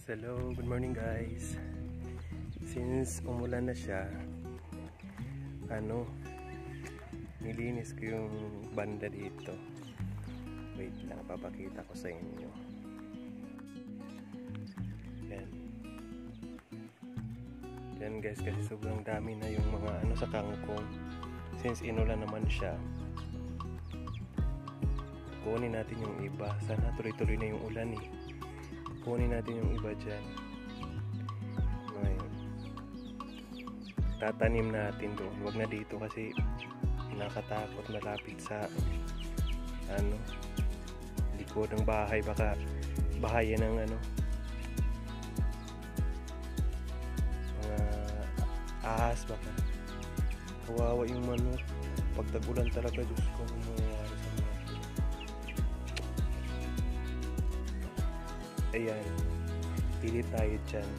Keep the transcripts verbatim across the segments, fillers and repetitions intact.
Hello, good morning guys. Since umulan na siya, ano, nilinis ko yung banda dito. Wait lang, papakita ko sa inyo. Yan. Yan guys, kasi sobrang dami na yung mga ano sa kangkong. Since inulan naman siya, kunin natin yung iba. Sana tuloy-tuloy na yung ulan eh. Kunin natin yung iba dyan. Ngayon, tatanim natin doon. Huwag na dito kasi nakatakot malapit sa ano, likod ng bahay. Baka bahaya ng ano, mga ahas. Baka kawawa yung manok. Pag tag-ulan talaga, Diyos ko, ano mangyayari sa mga. Ayan, pili tayo dyan.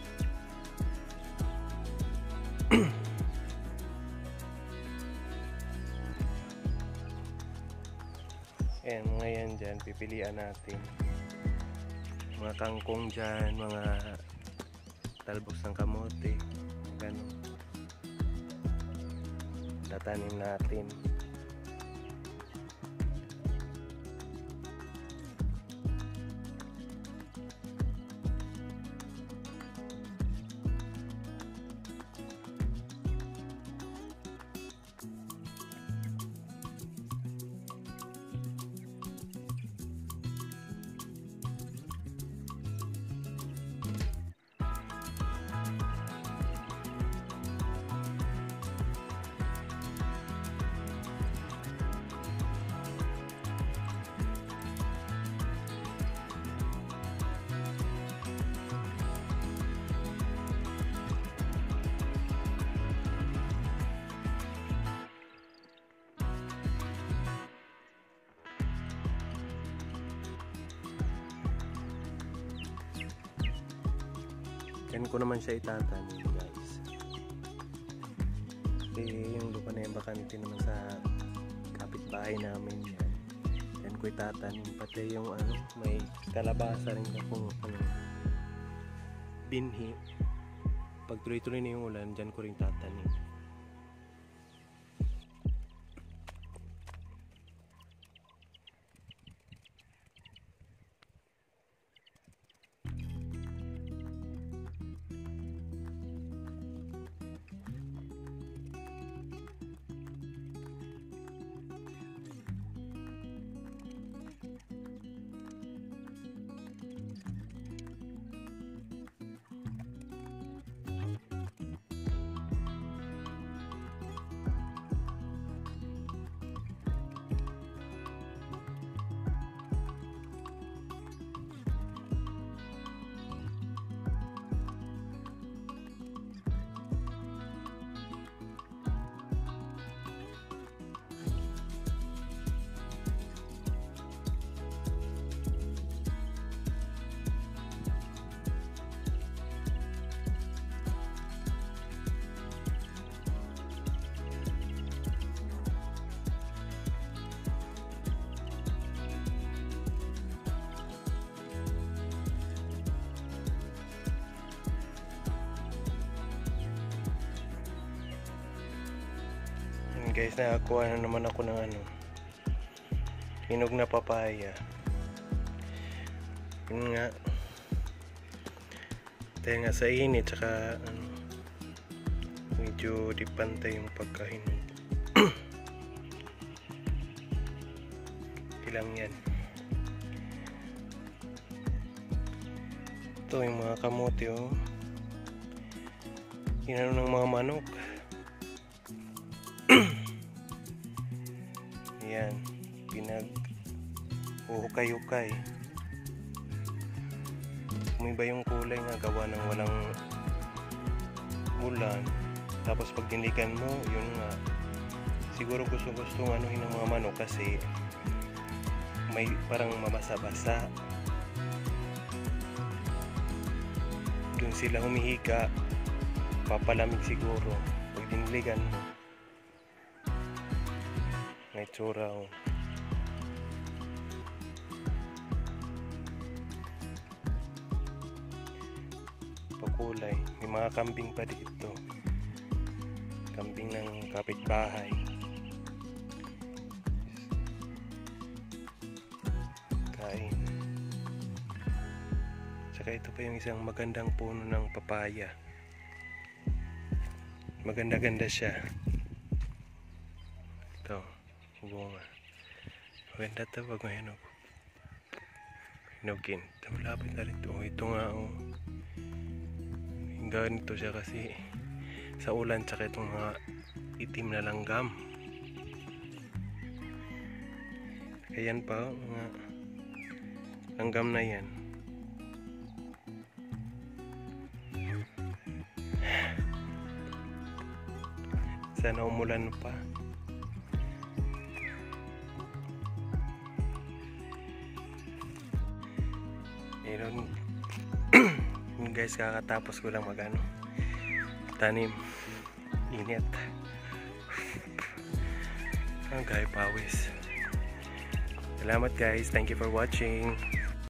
Ayan, mga yan dyan, pipilian natin. Mga kangkong dyan, mga talbos ng kamote, gano'n. Tatanim natin. Yan ko naman siya itatanim guys. Kasi yung lupa na yan bakante naman sa kapitbahay namin yan. Yan ko itatanim. Pati yung ano, may kalabasa rin akong ano, binhi. Pag tuloy-tuloy na yung ulan, dyan ko rin tatanim. Guys, nakakuha na naman ako ng ano, hinog na papaya. Yun nga, dahil nga sa init, tsaka ano, medyo di pantay yung pagkahinog. Ilang yan. Ito yung mga kamote, oh. Inano ng mga manok. Yan, pinag uhukay-hukay. Umiba yung kulay nga, gawa ng walang ulan. Tapos pag dinigan mo, yun nga, siguro gusto-gusto anuhin ng mga manok kasi may parang mamasa-basa. Dun sila humihiga, papalamig siguro pag diniligan mo. May tsura, oh. pakulay. May mga kambing pa dito. Kambing ng kapitbahay. Kain. Tsaka ito pa yung isang magandang puno ng papaya. Maganda-ganda siya. Ito, bunga. Maganda ito pag may hinog. Hinugin. Ito, malapit na rin ito. Ito nga, oh. Ganito siya kasi sa ulan, tsaka itong mga itim na langgam. Ayan pa, oh, mga langgam na yan. Sana umulan pa. Meron guys, kakatapos ko lang magano tanim. Init. Ang gay pawis. Salamat guys, thank you for watching.